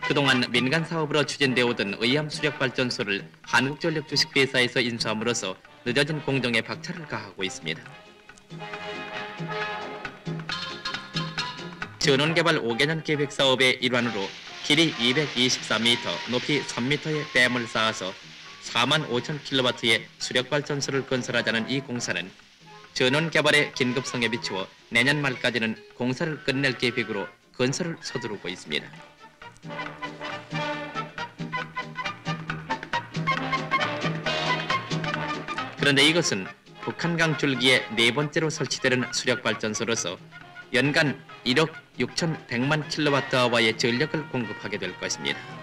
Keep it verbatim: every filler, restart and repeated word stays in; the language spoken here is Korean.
그동안 민간 사업으로 추진되어 오던 의암 수력발전소를 한국전력 주식회사에서 인수함으로써 늦어진 공정에 박차를 가하고 있습니다. 전원개발 오 개년 계획 사업의 일환으로 길이 이백이십사 미터, 높이 삼 미터의 댐을 쌓아서 사만 오천 킬로와트의 수력발전소를 건설하자는 이 공사는 전원개발의 긴급성에 비추어 내년 말까지는 공사를 끝낼 계획으로 건설을 서두르고 있습니다. 그런데 이것은 북한강 줄기에 네 번째로 설치되는 수력발전소로서 연간 일억 육천백만 킬로와트아워의 전력을 공급하게 될 것입니다.